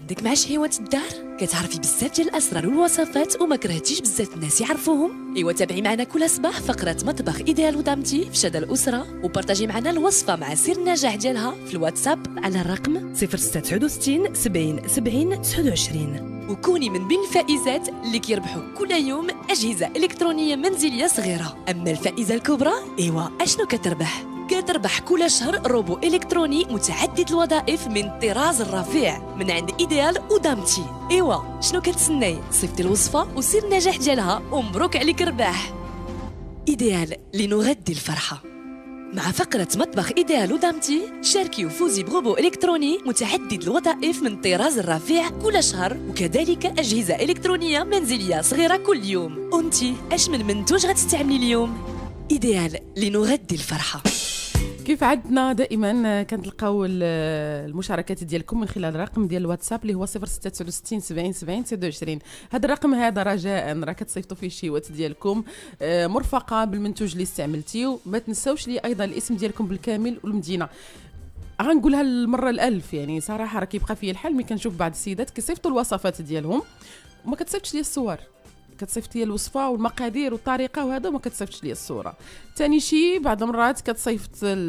عندك مع شهيوات الدار كتعرفي بزاف ديال الاسرار والوصفات وما كرهتيش بزاف الناس يعرفوهم. ايوا تابعي معنا كل صباح فقره مطبخ ايديال ودامتي في شدا الاسره وبارطاجي معنا الوصفه مع سر النجاح ديالها في الواتساب على الرقم 0669 70 70 29 وكوني من بين الفائزات اللي كيربحوا كل يوم اجهزه الكترونيه منزليه صغيره. اما الفائزه الكبرى ايوا اشنو كتربح؟ كتربح كل شهر روبو إلكتروني متعدد الوظائف من طراز الرفيع من عند إيديال ودامتي. إيوا شنو كتسناي؟ صيفطي الوصفة وسير النجاح ديالها ومبروك عليك رباح. إيديال لنغذي الفرحة. مع فقرة مطبخ إيديال ودامتي شاركي وفوزي بروبو إلكتروني متعدد الوظائف من طراز الرفيع كل شهر وكذلك أجهزة إلكترونية منزلية صغيرة كل يوم. وانتي اش من منتوج غتستعملي اليوم؟ إيديال لنغذي الفرحة. كيف عدنا دائما كنلقاو المشاركات ديالكم من خلال الرقم ديال الواتساب اللي هو 0669 70 70 29. هذا الرقم هذا رجاء راه كتصيفطوا فيه الشيوات ديالكم مرفقه بالمنتوج اللي استعملتيه. ما تنساوش لي ايضا الاسم ديالكم بالكامل والمدينه. غنقولها المره الالف، يعني صراحه راه كيبقى فيا الحال ملي كنشوف بعض السيدات كيصيفطوا الوصفات ديالهم وما كتصيفطش لي الصور، كتصيفط لي الوصفه والمقادير والطريقه وهذا وما كتصيفطش لي الصوره. ثاني شيء بعض المرات كتصيفط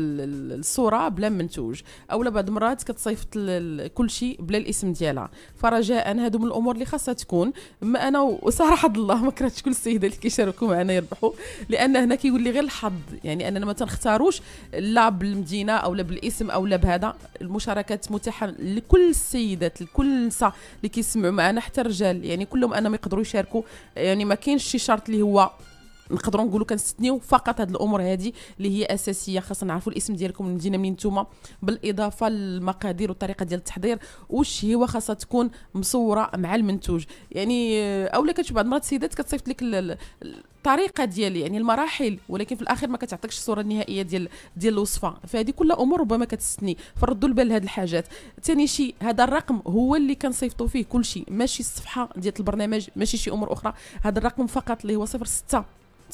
الصوره بلا منتوج، اولا بعض المرات كتصيفط كل شيء بلا الاسم ديالها. فرجاء هادو من الامور اللي خاصها تكون. ما انا وصراحه الله ما كرهتش كل السيدات اللي كيشاركوا معنا يربحوا، لان هنا كيولي غير الحظ، يعني اننا ما تنختاروش لا بالمدينه او لا بالاسم او لا بهذا. المشاركات متاحه لكل السيدات لكل النساء اللي كيسمعوا معنا حتى الرجال، يعني كلهم انهم يقدروا يشاركوا. يعني ما كاينش شي شرط اللي هو نقدروا نقولوا كنستثنيو فقط هاد الامور هذه اللي هي اساسيه. خاصنا نعرفوا الاسم ديالكم المدينه منين نتوما، بالاضافه للمقادير والطريقه ديال التحضير والشهيوه خاصها تكون مصوره مع المنتوج. يعني اولا كتشوف بعض المرات السيدات كتصيفط لك الطريقه ديال يعني المراحل، ولكن في الاخير ما كتعطيكش الصوره النهائيه ديال الوصفه. فهذه كلها امور ربما كتستثني، فردوا البال لهاد الحاجات. ثاني شيء هذا الرقم هو اللي كنصيفطوا فيه كل شيء، ماشي الصفحه ديال البرنامج، ماشي شي امور اخرى. هذا الرقم فقط اللي هو 06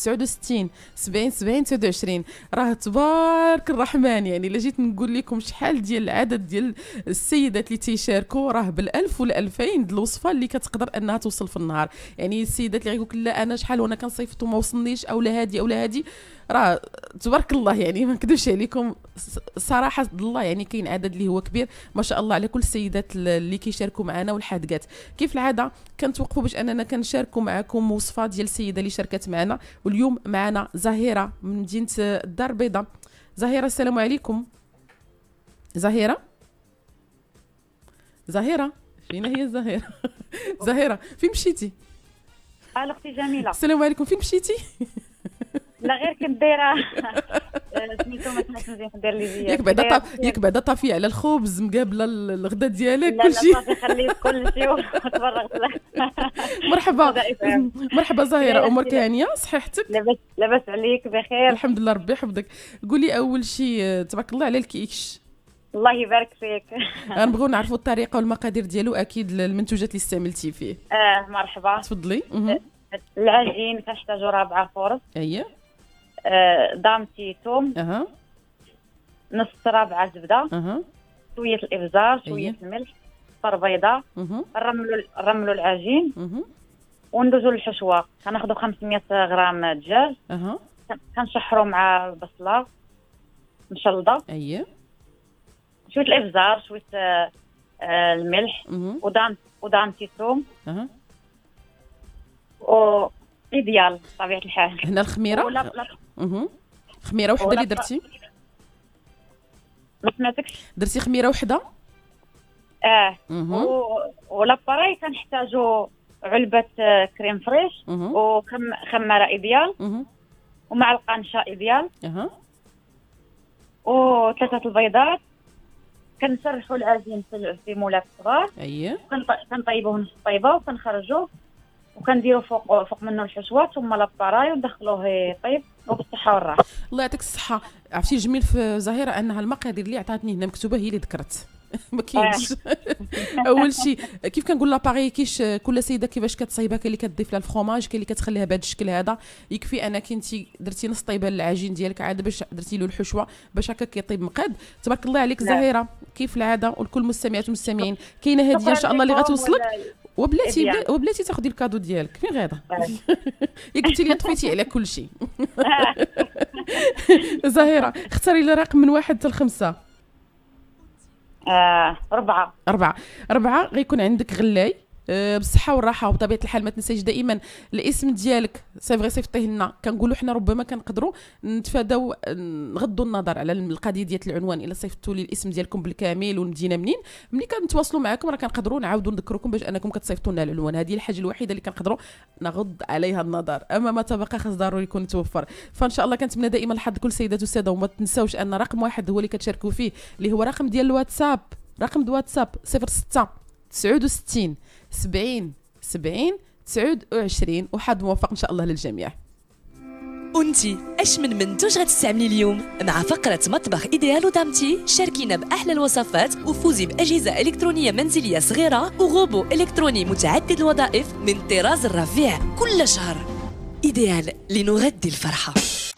69 70 70 29. راه تبارك الرحمن، يعني الا جيت نقول لكم شحال ديال العدد ديال السيدات اللي تيشاركوا راه بالالف والالفين د الوصفه اللي كتقدر انها توصل في النهار. يعني السيدات اللي غيقول لا انا شحال وانا كنصيفط وما وصلنيش او لا هادي او لا هادي، راه تبارك الله. يعني ما نكذبش عليكم صراحه الله، يعني كاين عدد اللي هو كبير ما شاء الله على كل السيدات اللي كيشاركوا معنا والحادقات. كيف العاده كنتوقفوا باش اننا كنشاركوا معكم وصفه ديال السيده اللي شاركت معنا، واليوم معنا زهيره من مدينه الدار البيضاء. زهيره السلام عليكم. زهيره فين هي زهيره؟ زهيره فين مشيتي؟ اختي جميله السلام عليكم، فين مشيتي؟ لا غير كنت دايره سميتو ما سمعتش مزيان ندير لي زياد ياك بعدا طافيه على الخبز مقابله الغدا ديالك كلشي. لا صافي خليت كلشي وتفرغت له. مرحبا زهيره، امورك هانيه؟ صحيحتك؟ لاباس عليك؟ بخير الحمد لله ربي يحفظك. قولي اول شيء تبارك الله على الكيكش. الله يبارك فيك. غنبغيو نعرفوا الطريقه والمقادير ديالو، اكيد المنتوجات اللي استعملتي فيه. مرحبا تفضلي. العجين كنحتاجو 4 فرص. اييه. دامتي توم. نص رابعه زبده. شويه الابزار، شويه الملح، صفر بيضاء. نرملوا العجين وندوزوا للحشوه. كناخذوا 500 غرام دجاج. كنشحروا مع البصله مشلضه. اييه. شويه الابزار، شويه الملح ودامتي توم. و ايديال بطبيعه الحال. هنا الخميره. خميره وحده اللي درتي؟ ما سمعتكش. درتي خميره وحده؟ ولاباراي كنحتاجوا علبه كريم فريش وخماره ايديال ومعلقه نشا ايديال و3 البيضات. كنسرحوا العجين في مولات صغار. اييه. كنطيبوه نص طيبه وكنخرجوه وكنديروا فوق منه الحشوات ثم لاباراي وندخلوه يطيب وبالصحه والراحه. الله يعطيك الصحه. عرفتي الجميل في زهيره انها المقادير اللي عطاتني هنا مكتوبه هي اللي ذكرت. ما كاينش. اول شيء كيف كنقول لاباغي كيش كل سيده كيفاش كتصايبها، كاين اللي كتضيف لها الفرomage، كاين اللي كتخليها بهذا الشكل هذا. يكفي انك انت درتي نص طيبه للعجين ديالك عاد باش درتي له الحشوه باش هكا كيطيب مقاد. تبارك الله عليك زهيره. كيف العاده ولكل المستمعات والمستمعين كاينه هديه ان شاء الله اللي غتوصلك. وبلاتي تاخذي الكادو ديالك فين غادا. يا قلتي لي طفيتي على كل شيء. زهيره اختاري لي رقم من 1 حتى 5. 4. 4 غيكون عندك غلاي بالصحه والراحه. وبطبيعه الحال ما تنسايش دائما الاسم ديالك سي فغي صيفطيه لنا. كنقولوا حنا ربما كنقدروا نتفاداو نغضوا النظر على القضيه ديال العنوان الا صيفطتوا لي الاسم ديالكم بالكامل والمدينه منين. ملي كنتواصلوا معكم راه كنقدروا نعاودوا نذكركم باش انكم كتصيفطوا لنا العنوان. هذه الحاجه الوحيده اللي كنقدروا نغض عليها النظر. اما ما تبقى خاص ضروري يكون متوفر. فان شاء الله كنتمنى دائما الحظ كل سيدات والساده. وما تنساوش ان رقم 1 هو اللي كتشاركوا فيه اللي هو رقم ديال الواتساب. رقم الواتساب 06 69 70 70 29. وحظ موفق ان شاء الله للجميع. وانتي اش من منتوج غتستعملي اليوم؟ مع فقرة مطبخ ايديال ودامتي شاركينا باحلى الوصفات وفوزي باجهزة الكترونية منزلية صغيرة وغوبو الكتروني متعدد الوظائف من طراز الرفيع كل شهر. ايديال لنغذي الفرحة.